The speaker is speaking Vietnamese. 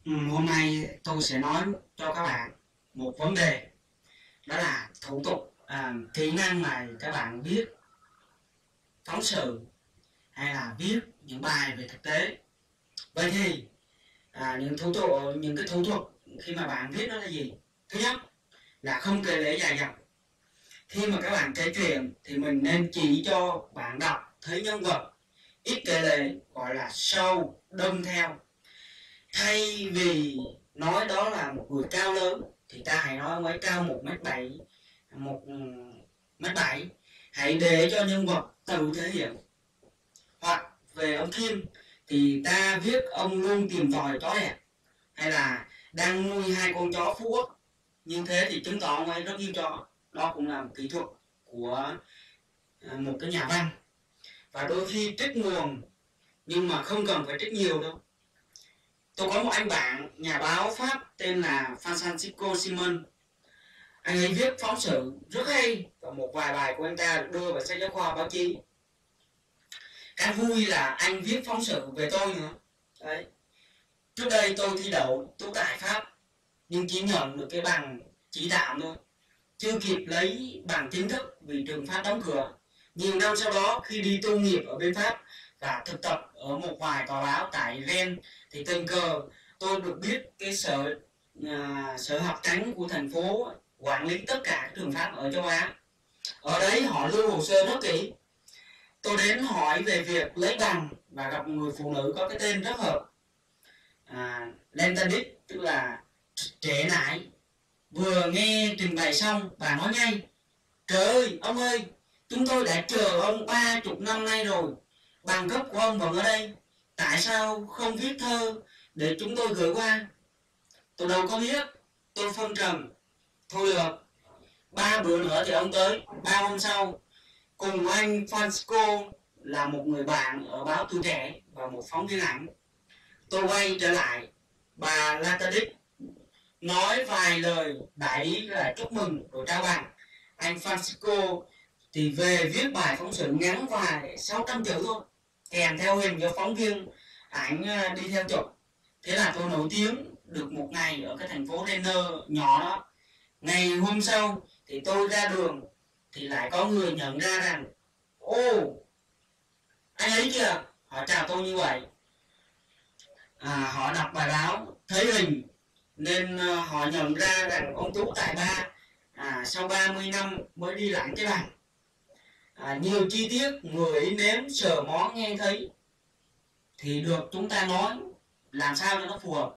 Hôm nay tôi sẽ nói cho các bạn một vấn đề, đó là thủ tục, kỹ năng này các bạn viết phóng sự hay là viết những bài về thực tế. Vậy thì những cái thủ thuật khi mà bạn viết đó là gì? Thứ nhất là không kể lể dài dòng. Khi mà các bạn kể chuyện thì mình nên chỉ cho bạn đọc thấy nhân vật, ít kể lể, gọi là show đâm theo. Thay vì nói đó là một người cao lớn thì ta hãy nói ông ấy cao 1m7, 1m7. Hãy để cho nhân vật tự thể hiện. Hoặc về ông Kim thì ta viết ông luôn tìm tòi chó đẹp, hay là đang nuôi 2 con chó Phú Quốc. Như thế thì chứng tỏ ông ấy rất yêu chó. Đó cũng là một kỹ thuật của một cái nhà văn. Và đôi khi trích nguồn, nhưng mà không cần phải trích nhiều đâu. Tôi có một anh bạn nhà báo Pháp tên là Francisco Simon. Anh ấy viết phóng sự rất hay và một vài bài của anh ta được đưa vào sách giáo khoa báo chí. Cái vui là anh viết phóng sự về tôi nữa. Đấy. Trước đây tôi thi đậu tú tài Pháp nhưng chỉ nhận được cái bằng chỉ tạm thôi, chưa kịp lấy bằng chính thức vì trường Pháp đóng cửa. Nhiều năm sau đó khi đi tu nghiệp ở bên Pháp và thực tập ở một vài tòa báo tại Rennes thì tình cờ tôi được biết cái sở học tránh của thành phố quản lý tất cả các trường Pháp ở châu Á. Ở đấy họ lưu hồ sơ rất kỹ. Tôi đến hỏi về việc lấy bằng và gặp một người phụ nữ có cái tên rất hợp, Lentadit, tức là trễ nải. Vừa nghe trình bày xong, bà nói ngay: "Trời ơi, ông ơi, chúng tôi đã chờ ông 30 năm nay rồi. Bằng cấp của ông vẫn ở đây. Tại sao không viết thơ để chúng tôi gửi qua?" Tôi đâu có biết. Tôi phân trần. Thôi được. 3 bữa nữa thì ông tới. 3 hôm sau, cùng anh Francisco là một người bạn ở báo Tuổi Trẻ và một phóng viên ảnh, tôi quay trở lại. Bà Latadis nói vài lời đại ý là chúc mừng rồi trao bằng. Anh Francisco thì về viết bài phóng sự ngắn vài 600 chữ thôi, kèm theo hình cho phóng viên ảnh đi theo chụp. Thế là tôi nổi tiếng được một ngày ở cái thành phố Rennes nhỏ đó. Ngày hôm sau thì tôi ra đường thì lại có người nhận ra rằng: "Ô, anh ấy kìa." Họ chào tôi như vậy. Họ đọc bài báo thấy hình nên họ nhận ra rằng ông Tú tài ba sau 30 năm mới đi lãnh cái bằng. Nhiều chi tiết người ấy nếm sờ mó nghe thấy thì được chúng ta nói làm sao cho nó phù hợp.